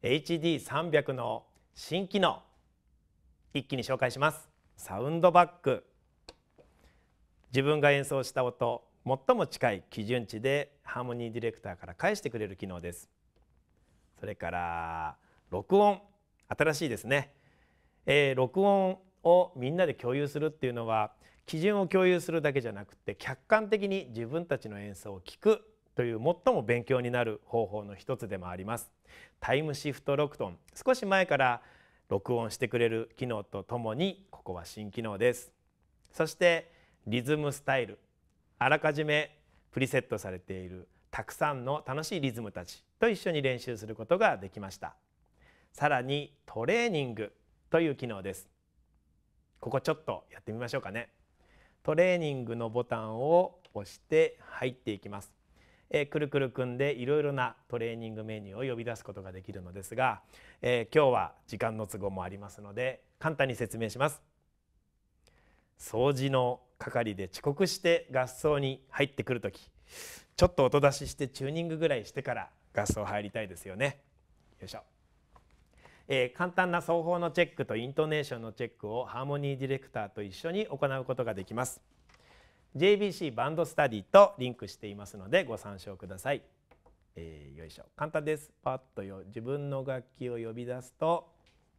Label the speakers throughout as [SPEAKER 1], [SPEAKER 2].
[SPEAKER 1] HD300 の新機能、一気に紹介します。サウンドバック。自分が演奏した音、最も近い基準値でハーモニーディレクターから返してくれる機能です。それから録音、新しいですね。録音をみんなで共有するっていうのは、基準を共有するだけじゃなくて、客観的に自分たちの演奏を聞くという最も勉強になる方法の一つでもあります。タイムシフト録音、少し前から録音してくれる機能とともに、ここは新機能です。そしてリズムスタイル、あらかじめプリセットされているたくさんの楽しいリズムたちと一緒に練習することができました。さらにトレーニングという機能です。ここちょっとやってみましょうかね。トレーニングのボタンを押して入っていきます。くるくる組んでいろいろなトレーニングメニューを呼び出すことができるのですが、今日は時間の都合もありますので簡単に説明します。掃除の係で遅刻して合奏に入ってくるとき、ちょっと音出ししてチューニングぐらいしてから合奏入りたいですよね。よいしょ。簡単な奏法のチェックとイントネーションのチェックをハーモニーディレクターと一緒に行うことができます。JBC バンドスタディとリンクしていますのでご参照ください。よいしょ。簡単です。パッと自分の楽器を呼び出すと、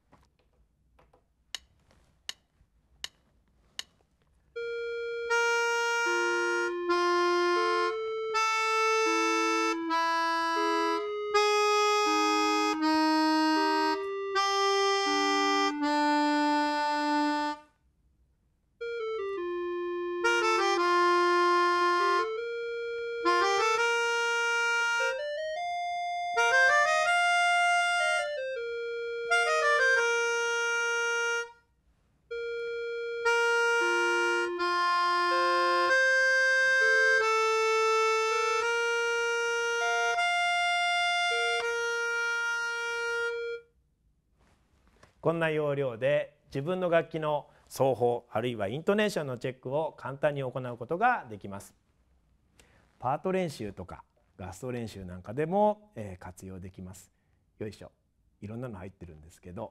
[SPEAKER 1] こんな要領で自分の楽器の奏法あるいはイントネーションのチェックを簡単に行うことができます。パート練習とか合奏練習なんかでも活用できます。よいしょ。いろんなの入ってるんですけど、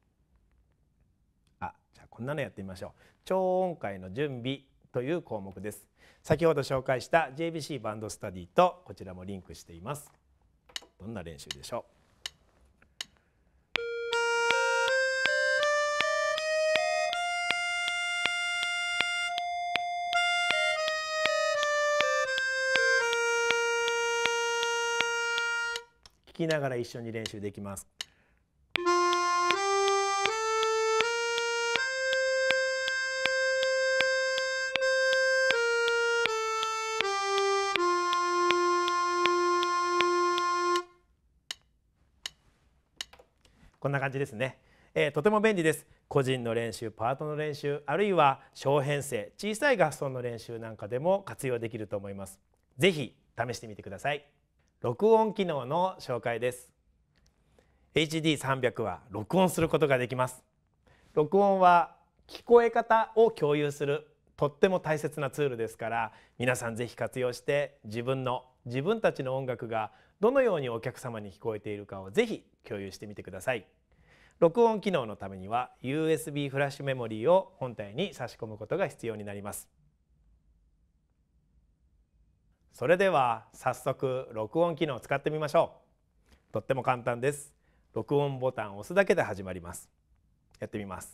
[SPEAKER 1] じゃあこんなのやってみましょう。超音階の準備という項目です。先ほど紹介した JBC バンドスタディとこちらもリンクしています。どんな練習でしょう。聞きながら一緒に練習できます。こんな感じですね。とても便利です。個人の練習、パートの練習、あるいは小編成、小さい合奏の練習なんかでも活用できると思います。ぜひ試してみてください。録音機能の紹介です。HD300 は録音することができます。録音は聞こえ方を共有するとっても大切なツールですから、皆さんぜひ活用して自分たちの音楽がどのようにお客様に聞こえているかをぜひ共有してみてください。録音機能のためには USB フラッシュメモリーを本体に差し込むことが必要になります。それでは早速録音機能を使ってみましょう。とっても簡単です。録音ボタンを押すだけで始まります。やってみます。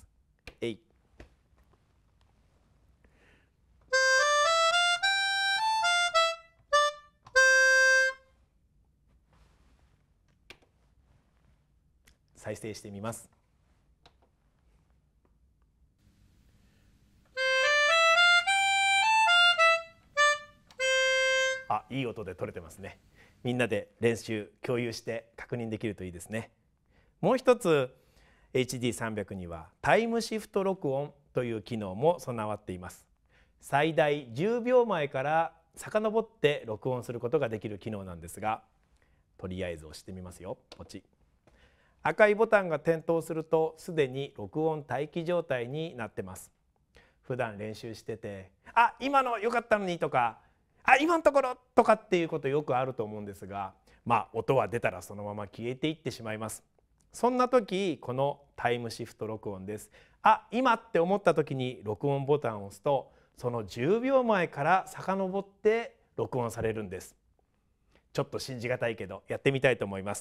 [SPEAKER 1] 再生してみます。いい音で撮れてますね。みんなで練習共有して確認できるといいですね。もう一つ HD300 にはタイムシフト録音という機能も備わっています。最大10秒前から遡って録音することができる機能なんですが、とりあえず押してみますよ。ポチ。赤いボタンが点灯するとすでに録音待機状態になってます。普段練習してて今の良かったのにとか今のところとかっていうことよくあると思うんですが、音は出たらそのまま消えていってしまいます。 そんな時このタイムシフト録音です。あ、今って思った時に録音ボタンを押すと、その10秒前から遡って録音されるんです。ちょっと信じがたいけどやってみたいと思います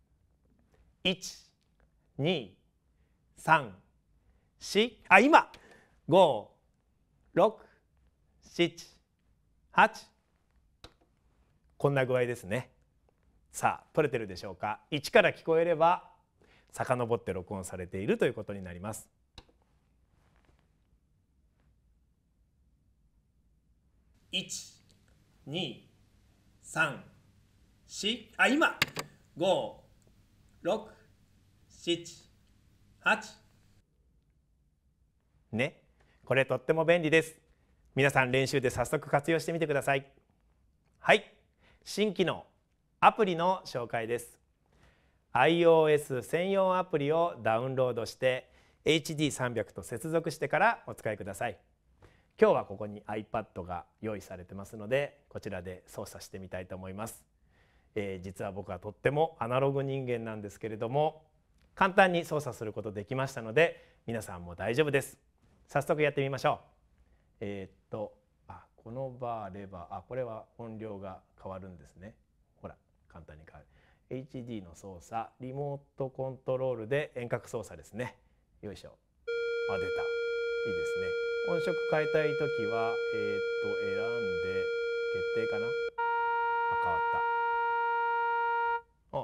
[SPEAKER 1] 。1、2、3、4、あ、今5、6、7、8、こんな具合ですね。さあ、取れてるでしょうか。1から聞こえれば遡って録音されているということになります。1、2、3、4、あ、今5、6、7、8ね。これとっても便利です。皆さん練習で早速活用してみてください。はい、新機能アプリの紹介です。iOS 専用アプリをダウンロードして HD300 と接続してからお使いください。今日はここに iPad が用意されてますので、こちらで操作してみたいと思います。実は僕はとってもアナログ人間なんですけれども、簡単に操作することできましたので、皆さんも大丈夫です。早速やってみましょう。このバーレバー、これは音量が変わるんですね。ほら、簡単に変わる。HD の操作、リモートコントロールで遠隔操作ですね。よいしょ。出た。いいですね。音色変えたいときは、選んで決定かな。変わった。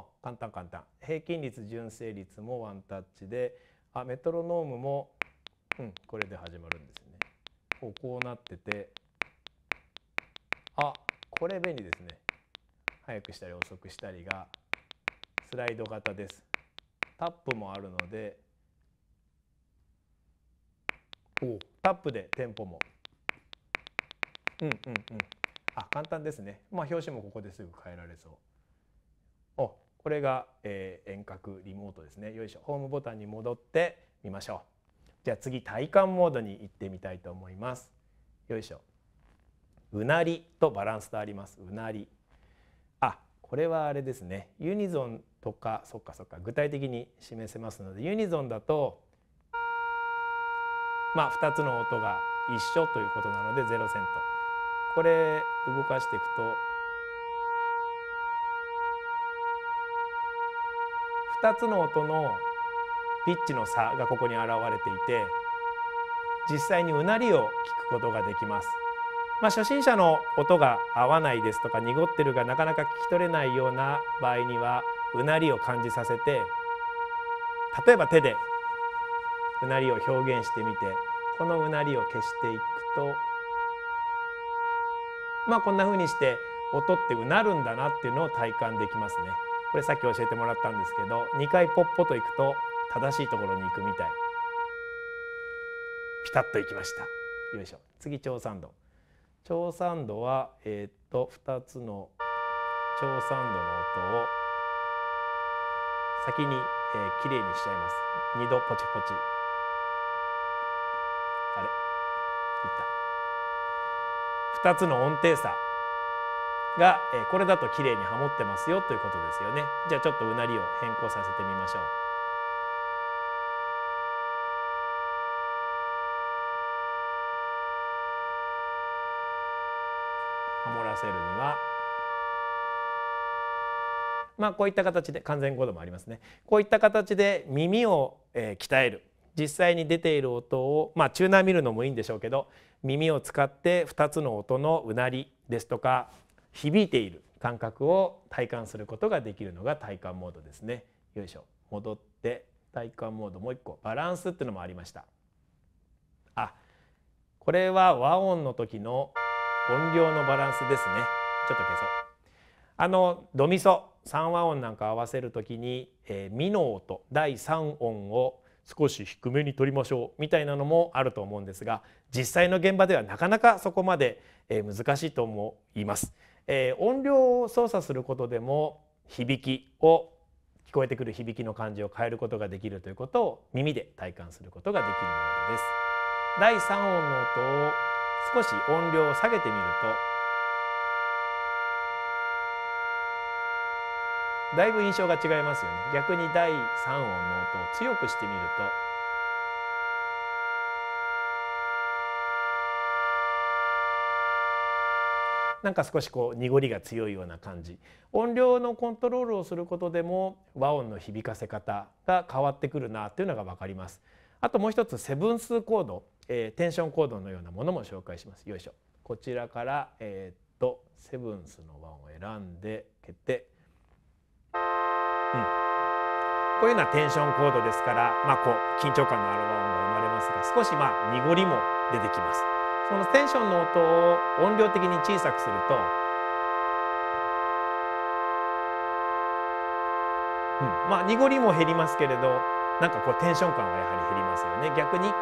[SPEAKER 1] 簡単簡単。平均率、純正率もワンタッチで、メトロノームも、これで始まるんですね。こうなってて、これ便利ですね。早くしたり遅くしたりがスライド型です。タップもあるので、タップでテンポも簡単ですね。表紙もここですぐ変えられそう。これが、遠隔リモートですね。よいしょ。ホームボタンに戻ってみましょう。じゃあ次体感モードに行ってみたいと思います。よいしょ。うなりとバランスとあります。うなり。これはあれですね。ユニゾンとか、そっか具体的に示せますので、ユニゾンだと2つの音が一緒ということなので0セント。これ動かしていくと2つの音のピッチの差がここに現れていて、実際にうなりを聞くことができます。初心者の音が合わないですとか、濁ってるがなかなか聞き取れないような場合にはうなりを感じさせて、例えば手でうなりを表現してみて、このうなりを消していくと、こんな風にして音ってうなるんだなっていうのを体感できますね。これさっき教えてもらったんですけど、2回ポッポといくと正しいところに行くみたい。ピタッといきました。よいしょ。次長三度。長三度は2つの長三度の音を先に、きれいにしちゃいます。2度ポチポチ。あれ、いった。2つの音程差が、これだときれいにハモってますよということですよね。じゃあちょっとうなりを変更させてみましょう。ハモらせるには、こういった形で、完全5度もありますね。こういった形で耳を、鍛える。実際に出ている音を、チューナー見るのもいいんでしょうけど、耳を使って2つの音のうなりですとか響いている感覚を体感することができるのが体感モードですね。よいしょ。戻って体感モード、もう一個バランスっていうのもありました。これは和音の時の音量のバランスですね。ちょっと消そう。ドミソ3和音なんか合わせる時に、ミの音第3音を少し低めに取りましょうみたいなのもあると思うんですが、実際の現場ではなかなかそこまで難しいと思います。音量を操作することでも響きを、聞こえてくる響きの感じを変えることができるということを耳で体感することができるモードです。第3音の音を少し音量を下げてみると、 だいぶ印象が違いますよね。逆に第3音の音を強くしてみると、なんか少しこう濁りが強いような感じ。音量のコントロールをすることでも和音の響かせ方が変わってくるなというのが分かります。あともう一つセブンスコード、テンションコードのようなものも紹介します。よいしょ。こちらからセブンスの和音を選んで決定。こういうようなテンションコードですから、こう緊張感のある和音が生まれますが、少し濁りも出てきます。そのテンションの音を音量的に小さくすると、濁りも減りますけれど、なんかこうテンション感はやはり減りますよね。逆に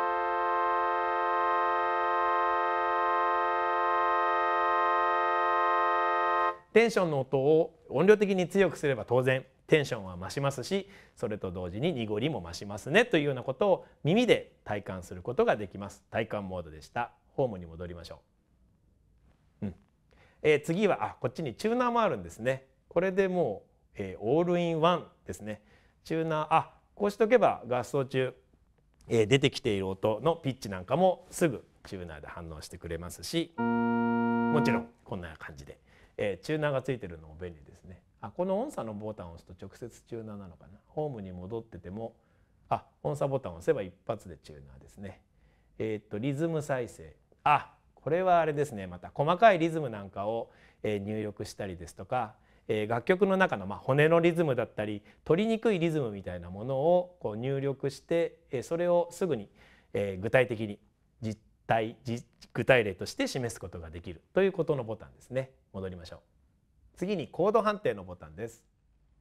[SPEAKER 1] テンションの音を音量的に強くすれば当然テンションは増しますし、それと同時に濁りも増しますねというようなことを耳で体感することができます。体感モードでした。ホームに戻りましょう。次はこっちにチューナーもあるんですね。これでもう、オールインワンですね。チューナーこうしておけば合奏中、出てきている音のピッチなんかもすぐチューナーで反応してくれますし、もちろんこんな感じで、チューナーがついてるのも便利ですね。この音差のボタンを押すと直接チューナーなのかな。ホームに戻ってても音差ボタンを押せば一発でチューナーですね。リズム再生、これはあれですね。また細かいリズムなんかを入力したりですとか、楽曲の中の骨のリズムだったり取りにくいリズムみたいなものをこう入力して、それをすぐに具体的に具体例として示すことができるということのボタンですね。戻りましょう。次にコード判定のボタンです。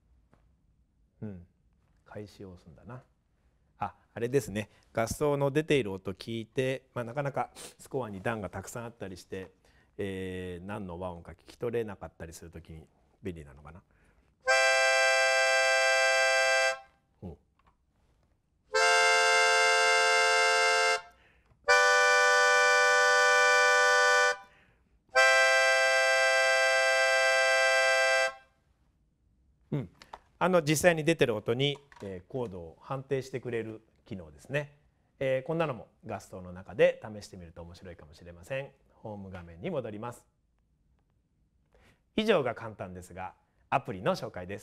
[SPEAKER 1] 開始を押すんだな。あれですね。合奏の出ている音を聞いて、なかなかスコアに段がたくさんあったりして、何の和音か聞き取れなかったりするときに便利なのかな。実際に出てる音にコードを判定してくれる機能ですね。こんなのも合奏の中で試してみると面白いかもしれません。ホーム画面に戻ります。以上が簡単ですがアプリの紹介です。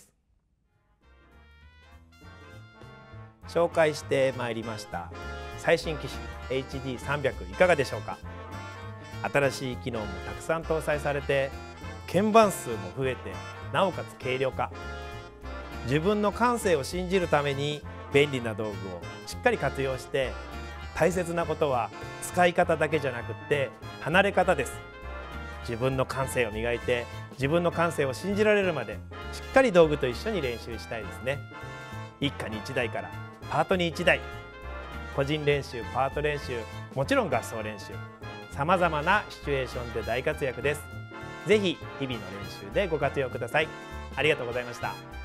[SPEAKER 1] 紹介してまいりました最新機種 HD300 いかがでしょうか。新しい機能もたくさん搭載されて鍵盤数も増えて、なおかつ軽量化、自分の感性を信じるために便利な道具をしっかり活用して、大切なことは使い方だけじゃなくって離れ方です。自分の感性を磨いて、自分の感性を信じられるまでしっかり道具と一緒に練習したいですね。一家に1台からパートに1台、個人練習、パート練習、もちろん合奏練習、さまざまなシチュエーションで大活躍です。ぜひ日々の練習でご活用ください。ありがとうございました。